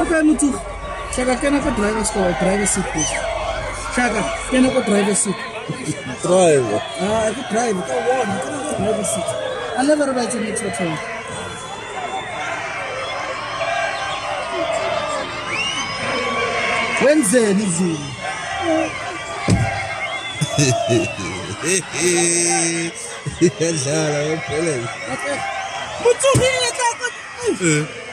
Okay, Mutu. Shaka, can I go driver seat, please? Shaka, can I go driver seat? Driver. I could drive. Go on. I can go driver seat. I'll never write an extra time. Wednesday, easy. Yadlala ngempela. Okay. Mutu, here,